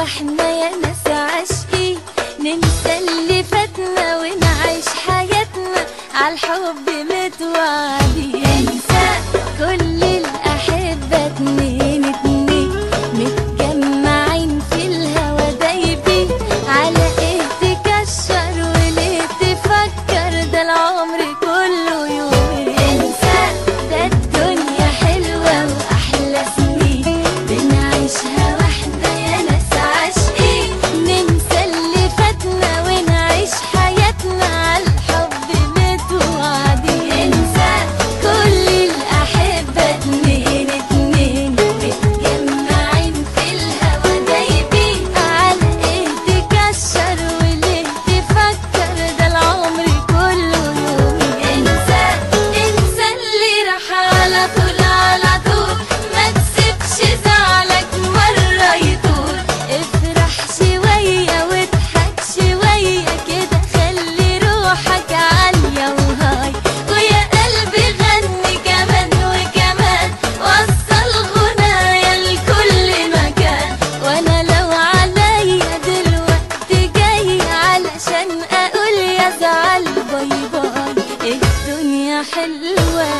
احنا يا ناس عاشقين ننسى اللي فاتنا ونعيش حياتنا عالحب متوعدين. انسى كل الأحبة اتنين اتنين متجمعين في الهوا دايبين، على ايه تكشر وليه تفكر؟ ده العمر كله يومين. انسى ده الدنيا حلوة وأحلى سنين بنعيشها واحنا يا ناس عاشقين ننسى اللي فاتنا ونعيش حياتنا عالحب متوعدين. انسى كل الأحبة اتنين اتنين متجمعين في الهوا دايبين، على ايه تكشر وليه تفكر؟ ده العمر كله يومين. انسى انسى اللي راح على طول على طول، ما تسيبش زعلك مرة يطول. افرح شوية واضحك شوية كده، خلي روحك عالية وهاي، ويا قلبي غني كمان وكمان، وصل غنايا لكل مكان. وانا لو عليا دلوقتي جاي علشان اقول يا زعل باي باي، الدنيا حلوة.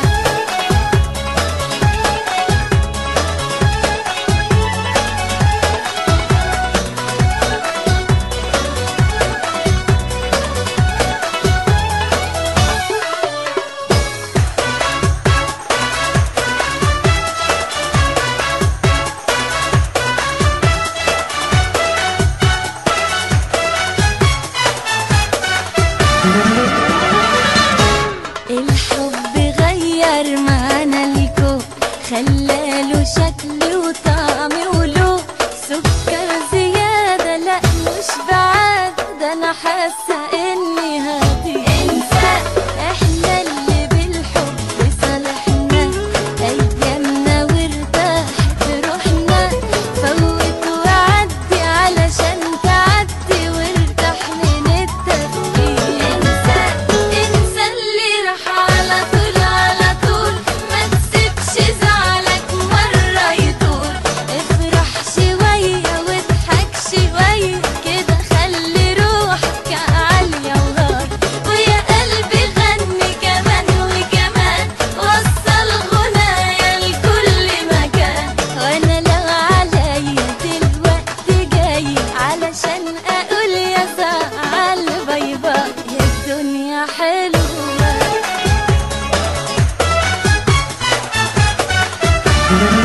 الحب غير معنى الكون، خلاله شكل وطعم ولون، سكر زيادة لا مش بعاد، ده انا حاسة اني هادي. انسى احنا اللي بالحب صالحنا ايامنا وارتاحت روحنا، فوت وعدي علشان تعدي وارتاح من التفكير. انسى انسى اللي راح على طول على طول، ما تسيبش زعلك مرة يطول. افرح شوية واضحك شوية كده، خلي روحك عالية وهاي، ويا قلبي غني كمان وكمان، وصل غنايا لكل مكان. وانا لو عليا دلوقتي جاي علشان اقول يا زعل باي باي، يا الدنيا حلوة.